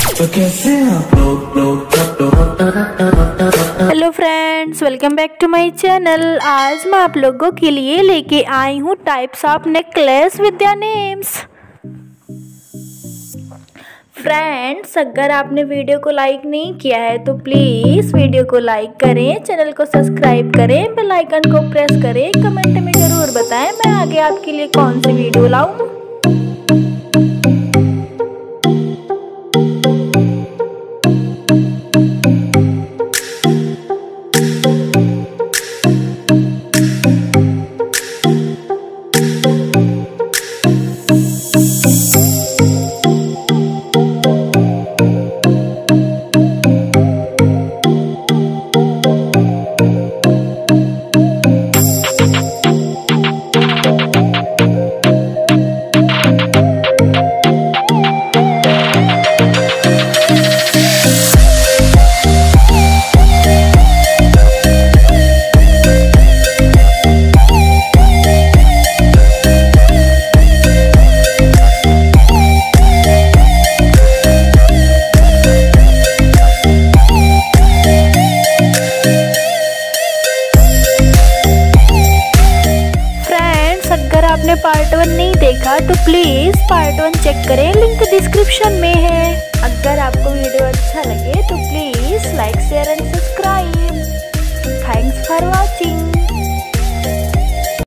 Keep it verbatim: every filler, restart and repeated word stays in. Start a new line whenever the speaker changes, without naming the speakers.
Hello friends, welcome back to my channel. आज मैं आप लोगों के लिए लेके आई हूँ types of necklace with their names. Friends, अगर आपने वीडियो को लाइक नहीं किया है तो प्लीज़ वीडियो को लाइक करें, चैनल को सब्सक्राइब करें, बेल आइकन को प्रेस करें। कमेंट में ज़रूर बताएं मैं आगे आपके लिए कौन सी वीडियो लाऊं। अगर आपने पार्ट वन नहीं देखा तो प्लीज़ पार्ट वन चेक करें, लिंक डिस्क्रिप्शन में है। अगर आपको वीडियो अच्छा लगे तो please like share and subscribe. Thanks for watching.